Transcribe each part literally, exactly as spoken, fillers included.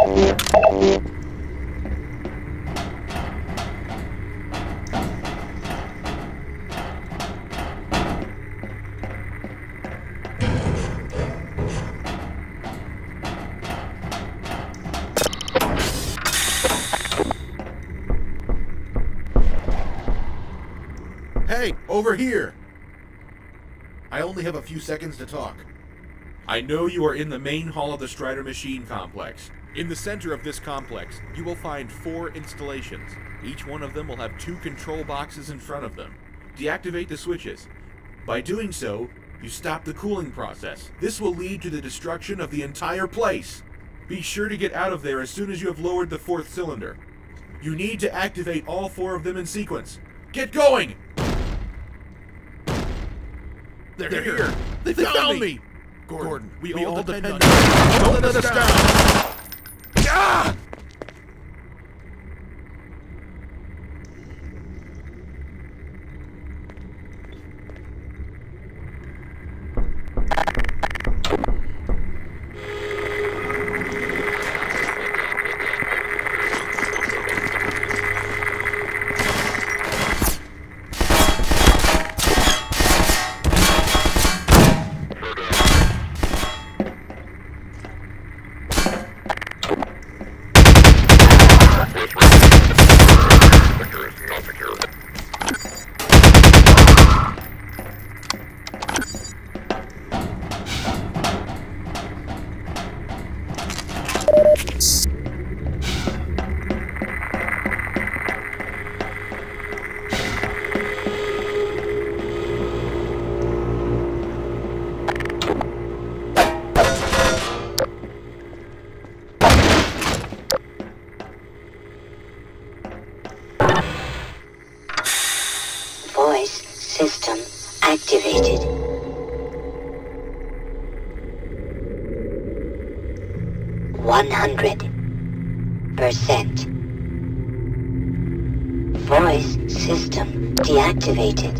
Hey, over here! I only have a few seconds to talk. I know you are in the main hall of the Strider Machine Complex. In the center of this complex, you will find four installations. Each one of them will have two control boxes in front of them. Deactivate the switches. By doing so, you stop the cooling process. This will lead to the destruction of the entire place. Be sure to get out of there as soon as you have lowered the fourth cylinder. You need to activate all four of them in sequence. Get going! They're, They're here. here. They, they found, found me. me. Gordon, Gordon we, we all, all depend, depend on you. Don't let us down. down. Ah! Voice system activated. One hundred percent. Voice system deactivated.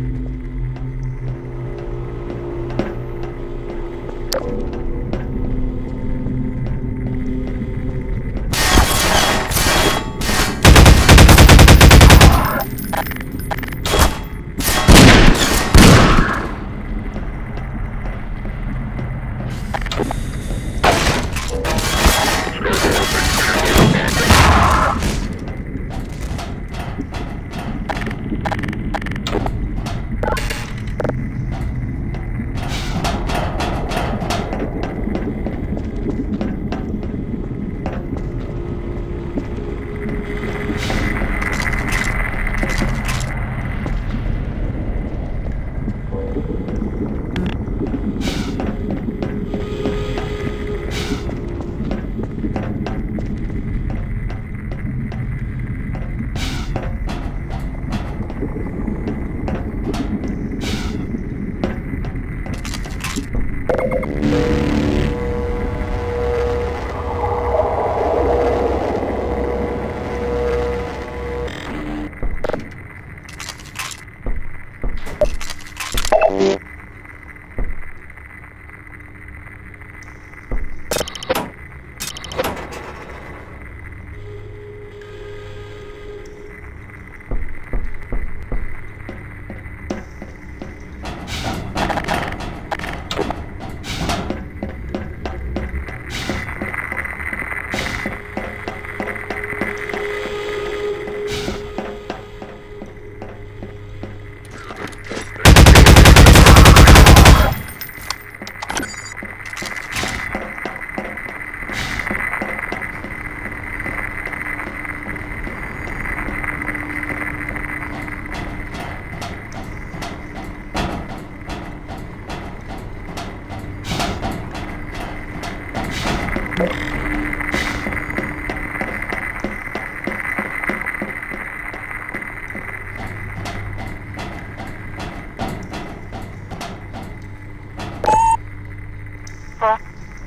Four,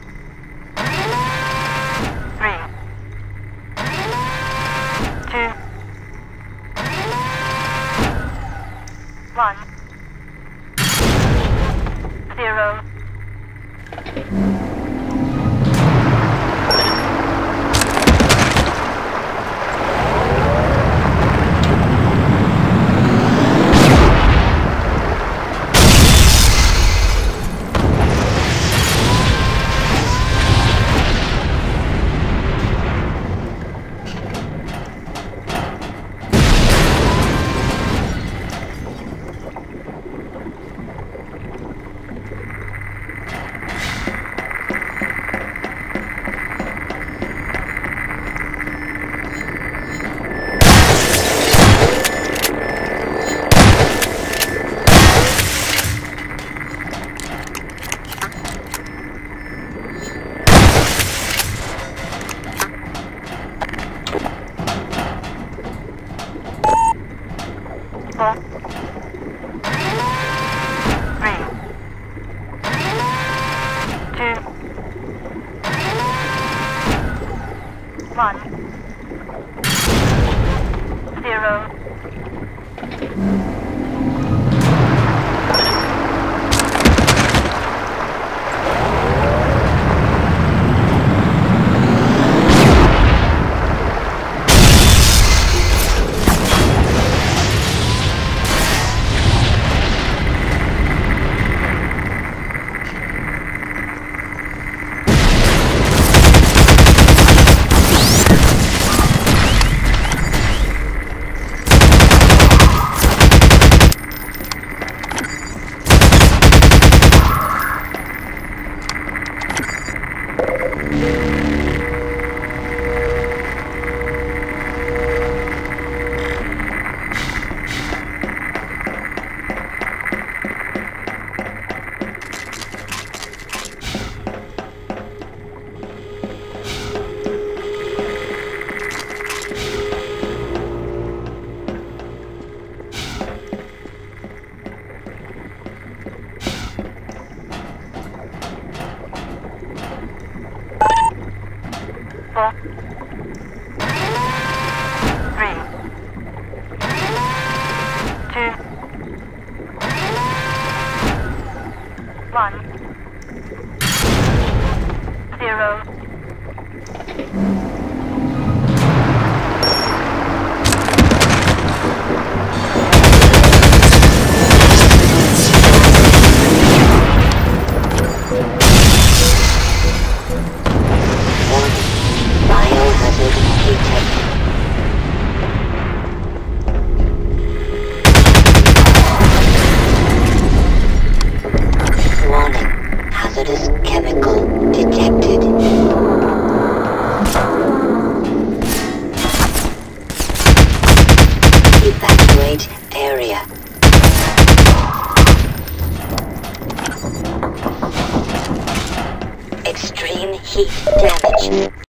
three, two, one, zero. One. Zero. Four. Three. Two. One. Zero. Biohazard detected. Warning. Hazardous chemical detected. Evacuate area. Extreme heat damage.